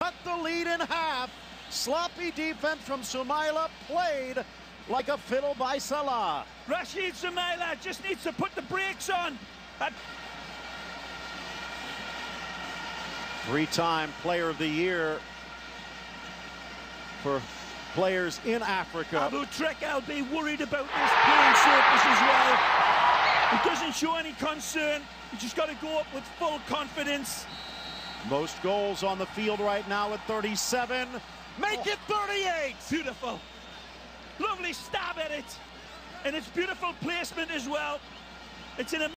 cut the lead in half. Sloppy defense from Sumaila, played like a fiddle by Salah. Rashid Sumaila just needs to put the brakes on. Three-time Player of the Year for players in Africa. Abu Treka will be worried about this playing surface as well. He doesn't show any concern. You just got to go up with full confidence. Most goals on the field right now at 37. Make it 38! Beautiful. Lovely stab at it. And it's beautiful placement as well. It's in a